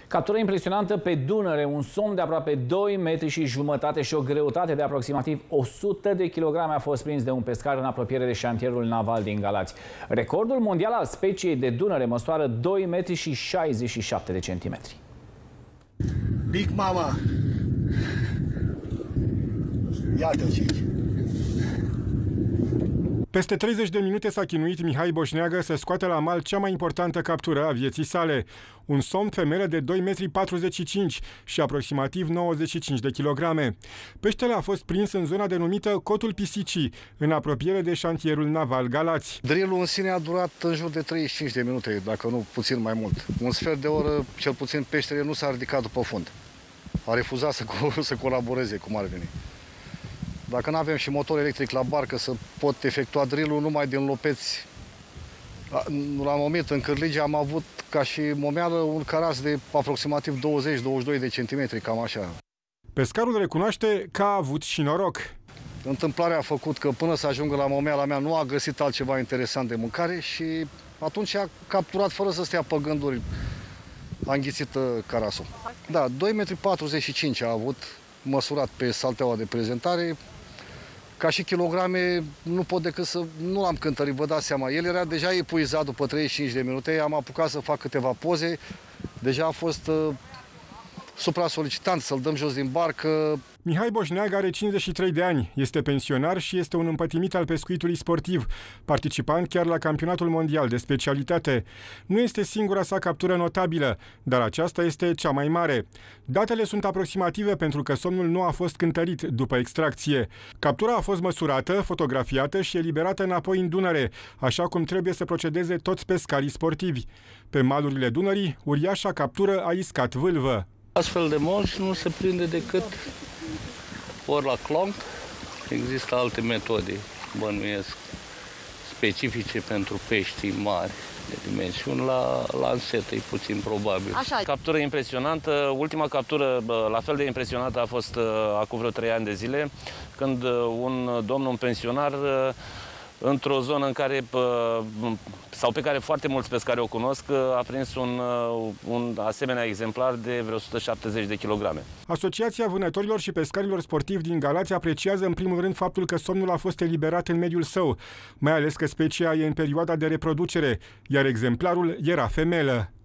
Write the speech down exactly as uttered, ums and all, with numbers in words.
Captură impresionantă pe Dunăre, un somn de aproape doi metri și jumătate și o greutate de aproximativ o sută de kilograme a fost prins de un pescar în apropiere de șantierul naval din Galați. Recordul mondial al speciei de Dunăre măsoară doi metri și șaizeci și șapte de centimetri. Big Mama! Iată ce. Peste treizeci de minute s-a chinuit Mihai Boșneagă să scoată la mal cea mai importantă captură a vieții sale. Un somn femelă de doi metri patruzeci și cinci și aproximativ nouăzeci și cinci de kilograme. Peștele a fost prins în zona denumită Cotul Pisicii, în apropiere de șantierul naval Galați. Drill-ul în sine a durat în jur de treizeci și cinci de minute, dacă nu puțin mai mult. Un sfert de oră, cel puțin, peștele nu s-a ridicat după fund. A refuzat să, co să colaboreze, cum ar veni. Dacă nu avem și motor electric la barcă să pot efectua drill-ul numai din lopeți, la moment în Cârlige am avut ca și momeală un caras de aproximativ douăzeci douăzeci și doi de centimetri, cam așa. Pescarul recunoaște că a avut și noroc. Întâmplarea a făcut că până să ajungă la momeala mea nu a găsit altceva interesant de mâncare și atunci a capturat fără să stea pe gânduri. A înghițit carasul. Da, doi metri patruzeci și cinci a avut, măsurat pe salteaua de prezentare. Ca și kilograme, nu pot decât să... Nu l-am cântărit, vă dați seama. El era deja epuizat după treizeci și cinci de minute, am apucat să fac câteva poze. Deja a fost uh, supra-solicitant să-l dăm jos din barcă. Mihai Boșneagă are cincizeci și trei de ani, este pensionar și este un împătimit al pescuitului sportiv, participant chiar la campionatul mondial de specialitate. Nu este singura sa captură notabilă, dar aceasta este cea mai mare. Datele sunt aproximative pentru că somnul nu a fost cântărit după extracție. Captura a fost măsurată, fotografiată și eliberată înapoi în Dunăre, așa cum trebuie să procedeze toți pescarii sportivi. Pe malurile Dunării, uriașa captură a iscat vâlvă. Astfel de moși nu se prinde decât ori la clonc. Există alte metode, bănuiesc, specifice pentru peștii mari de dimensiuni, la lansetă, e puțin probabil. Așa. Captură impresionantă. Ultima captură la fel de impresionantă a fost acum vreo trei ani de zile, când un domn, un pensionar, într-o zonă în care, sau pe care foarte mulți pescari o cunosc, a prins un, un asemenea exemplar de vreo o sută șaptezeci de kilograme. Asociația Vânătorilor și Pescarilor Sportivi din Galați apreciază în primul rând faptul că somnul a fost eliberat în mediul său, mai ales că specia e în perioada de reproducere, iar exemplarul era femelă.